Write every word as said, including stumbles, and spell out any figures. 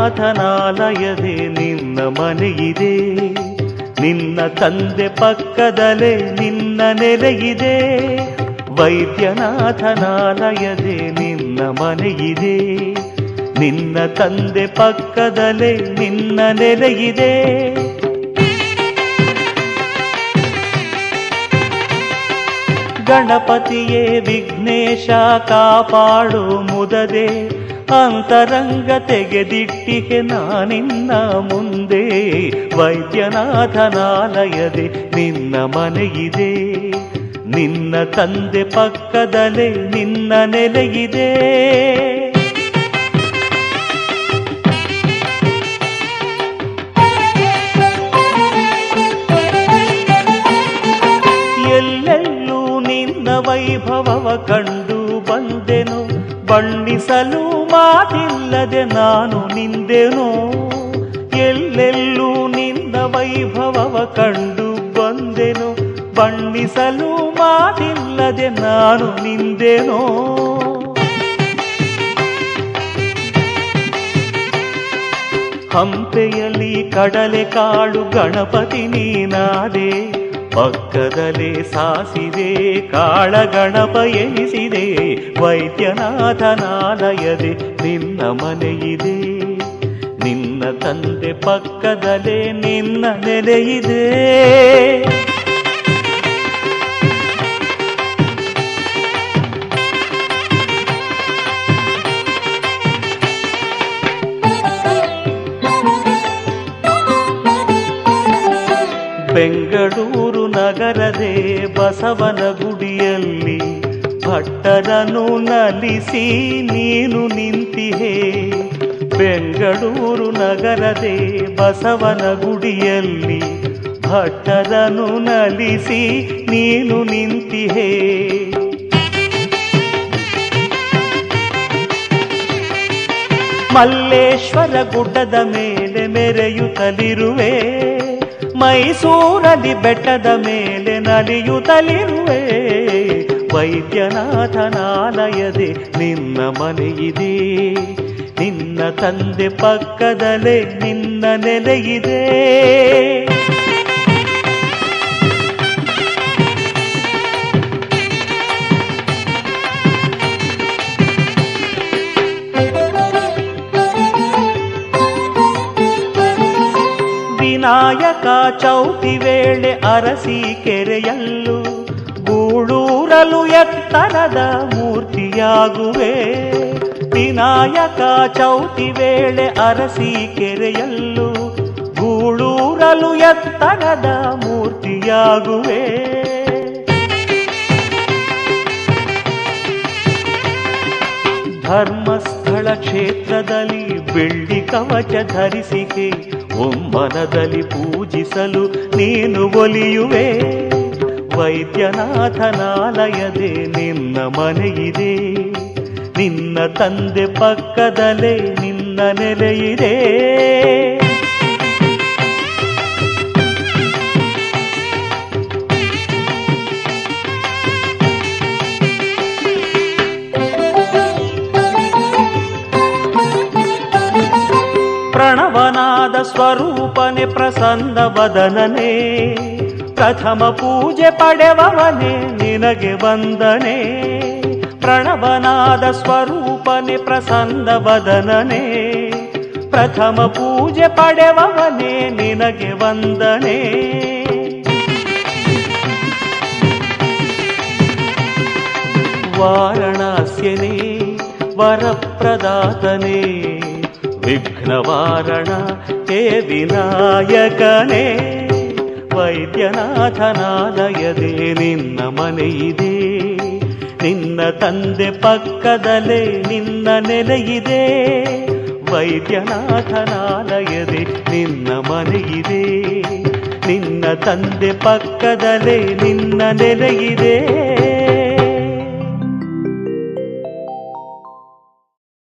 ವೈದ್ಯನಾಥನಾಲಯದೇ ನಿನ್ನ ಮನೆಯಿದೆ, ನಿನ್ನ ತಂದೆ ಪಕ್ಕದಲ್ಲೇ ನಿನ್ನ ನೆಲೆಯಿದೆ. ವೈದ್ಯನಾಥನಾಲಯದೇ ನಿನ್ನ ಮನೆಯಿದೆ, ನಿನ್ನ ತಂದೆ ಪಕ್ಕದಲ್ಲೇ ನಿನ್ನ ನೆಲೆಯಿದೆ. ಗಣಪತಿಯೇ ವಿಘ್ನೇಶ ಕಾಪಾಡು ಮುದದೆ, ಅಂತರಂಗ ತೆಗೆದಿಟ್ಟಿಗೆ ನಾನಿನ್ನ ಮುಂದೆ. ವೈದ್ಯನಾಥನಾಲಯದೇ ನಿನ್ನ ಮನೆಯಿದೆ, ನಿನ್ನ ತಂದೆ ಪಕ್ಕದಲ್ಲೇ ನಿನ್ನ ನೆಲೆಯಿದೆ. ಎಲ್ಲೆಲ್ಲೂ ನಿನ್ನ ವೈಭವವ ಕಂಡು ಬಂದೆನು, ಬಣ್ಣಿಸಲು ಮಾತಿಲ್ಲದೆ ನಾನು ನಿಂದೆನು. ಎಲ್ಲೆಲ್ಲೂ ನಿನ್ನ ವೈಭವವ ಕಂಡು ಬಂದೆನು, ಬಣ್ಣಿಸಲು ಮಾತಿಲ್ಲದೆ ನಾನು ನಿಂದೆನೋ. ಹಂಪೆಯಲ್ಲಿ ಕಡಲೆ ಕಾಳು ಗಣಪತಿ ನೀನಾದೆ, ಪಕ್ಕದಲ್ಲೇ ಸಾಸಿದೆ ಕಾಳ ಗಣಪ ಎನಿಸಿದೆ. ವೈದ್ಯನಾಥನಾಲಯದೇ ನಿನ್ನ ಮನೆಯಿದೆ, ನಿನ್ನ ತಂದೆ ಪಕ್ಕದಲ್ಲೇ ನಿನ್ನ ನೆಲೆಯಿದೆ. ಬೆಂಗಳೂರು ನಗರದೇ ಬಸವನ ಗುಡಿಯಲ್ಲಿ ಭಟ್ಟರನ್ನು ನಲಿಸಿ ನೀನು ನಿಂತಿಹೆ. ಬೆಂಗಳೂರು ನಗರದೇ ಬಸವನ ಗುಡಿಯಲ್ಲಿ ಭಟ್ಟರನ್ನು ನಲಿಸಿ ನೀನು ನಿಂತಿಹೆ. ಮಲ್ಲೇಶ್ವರ ಗುಡ್ಡದ ಮೇಲೆ ಮೆರೆಯುತ್ತಲಿರುವೆ, ಮೈಸೂರಲ್ಲಿ ಬೆಟ್ಟದ ಮೇಲೆ ನಲಿಯುತ್ತಲಿರುವೆ. ವೈದ್ಯನಾಥನಾಲಯದೇ ನಿನ್ನ ಮನೆಯಿದೆ, ನಿನ್ನ ತಂದೆ ಪಕ್ಕದಲ್ಲೇ ನಿನ್ನ ನೆಲೆಯಿದೆ. ವಿನಾಯಕ ಚೌತಿ ವೇಳೆ ಅರಸೀಕೆರೆಯಲ್ಲೂ ಗೂಳೂರಲು ಎತ್ತರದ ಮೂರ್ತಿಯಾಗುವೆ. ವಿನಾಯಕ ಚೌತಿ ವೇಳೆ ಅರಸೀಕೆರೆಯಲ್ಲೂ ಗೂಳೂರಲು ಎತ್ತರದ ಮೂರ್ತಿಯಾಗುವೆ. ಧರ್ಮಸ್ಥಳ ಕ್ಷೇತ್ರದಲ್ಲಿ ಬೆಳ್ಳಿ ಕವಚ ಧರಿಸಿಕೆ, ಒಮ್ಮನದಲ್ಲಿ ಪೂಜಿಸಲು ನೀನು ಒಲಿಯುವೆ. ವೈದ್ಯನಾಥನಾಲಯದೇ ನಿನ್ನ ಮನೆಯಿದೆ, ನಿನ್ನ ತಂದೆ ಪಕ್ಕದಲ್ಲೇ ನಿನ್ನ ನೆಲೆಯಿದೆ. ಪ್ರಣವನಾದ ಸ್ವರೂಪನೆ ಪ್ರಸನ್ನ ವದನನೇ, ಪ್ರಥಮ ಪೂಜೆ ಪಡೆವವನೇ ನಿನಗೆ ವಂದನೆ. ಪ್ರಣವನಾದ ಸ್ವರೂಪನೆ ಪ್ರಸನ್ನ ವದನನೇ, ಪ್ರಥಮ ಪೂಜೆ ಪಡೆವವನೇ ನಿನಗೆ ವಂದನೆ. ವಾರಣಾಸ್ಯನೇ ವರಪ್ರದಾತನೇ, ವಿಘ್ನವಾರಣ ಹೇ ವಿನಾಯಕನೇ. ವೈದ್ಯನಾಥನಾಲಯದೇ ನಿನ್ನ ಮನೆಯಿದೆ, ನಿನ್ನ ತಂದೆ ಪಕ್ಕದಲ್ಲೇ ನಿನ್ನ ನೆಲೆಯಿದೆ. ವೈದ್ಯನಾಥನಾಲಯದೇ ನಿನ್ನ ಮನೆಯಿದೆ, ನಿನ್ನ ತಂದೆ ಪಕ್ಕದಲ್ಲೇ ನಿನ್ನ ನೆಲೆಯಿದೆ.